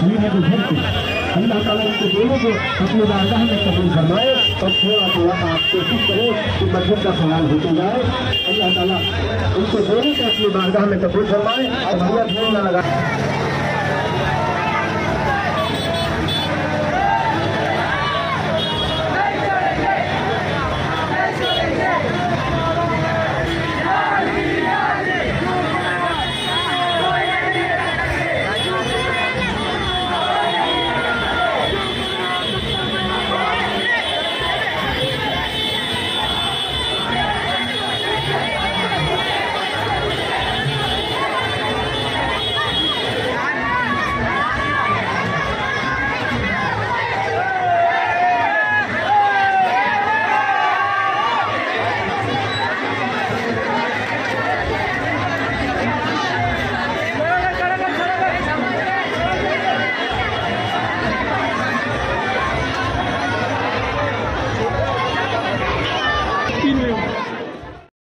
ये तो घर पे अल्लाह ताला उनको दोनों को अपनी बारगाह में कबूल फरमाए और थोड़ा थोड़ा आप कोशिश करें कि मस्जिद का ख्याल होते जाए। अल्लाह ताला उनको दोनों को अपनी बारगाह में कबूल फरमाए और भैया ढोल ना लगा।